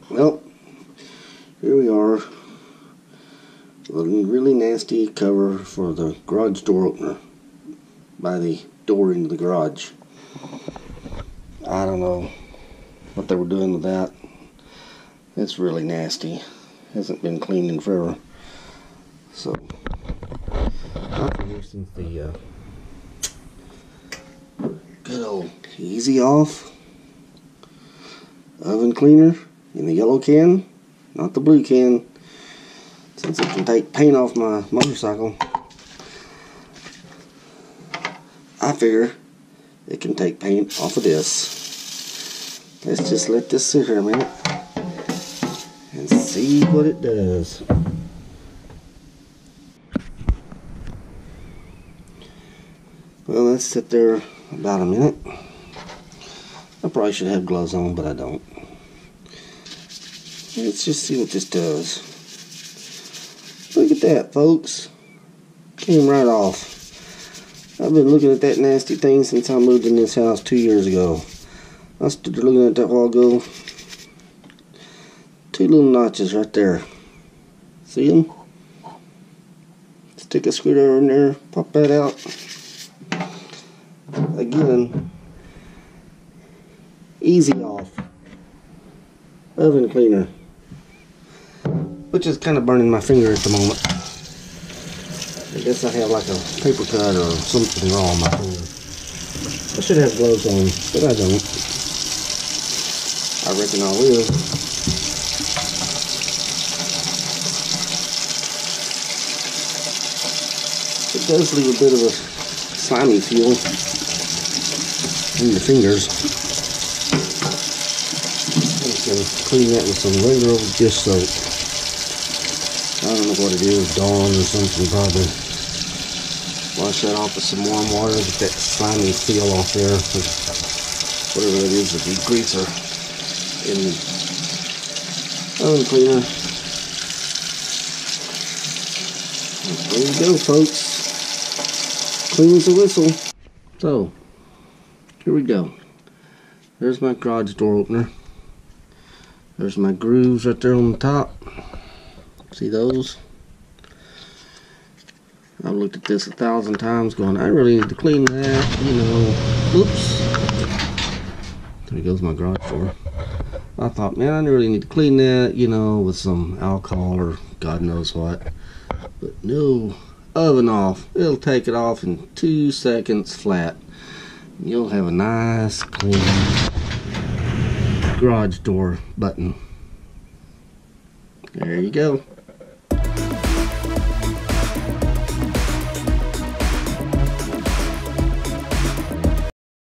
Well, here we are. A really nasty cover for the garage door opener by the door into the garage. I don't know what they were doing with that. It's really nasty. Hasn't been cleaned in forever. So, since the good old Easy Off oven cleaner in the yellow can, not the blue can, since it can take paint off my motorcycle. I figure it can take paint off of this. Let's just let this sit here a minute and see what it does. Well, let's sit there about a minute. I probably should have gloves on, but I don't. Let's just see what this does. Look at that, folks. Came right off. I've been looking at that nasty thing since I moved in this house 2 years ago. I stood there looking at that a while ago. 2 little notches right there. See them? Stick a screwdriver in there, pop that out. Again, Easy Off oven cleaner, which is kind of burning my finger at the moment. I guess I have like a paper cut or something wrong on my finger. I should have gloves on, but I don't. I reckon I will. It does leave a bit of a slimy feel in the fingers. I can clean that with some regular dish soap. I don't know what it is, Dawn or something probably. Wash that off with some warm water, get that slimy feel off there. Whatever that is, the degreaser in the oven cleaner. There you go, folks. Clean as a whistle. So, here we go. There's my garage door opener. There's my grooves right there on the top. See those? I've looked at this 1,000 times going, I really need to clean that, you know. Oops. There goes my garage door. I thought, man, I really need to clean that, you know, with some alcohol or God knows what. But no, oven off. It'll take it off in 2 seconds flat. You'll have a nice, clean garage door button. There you go.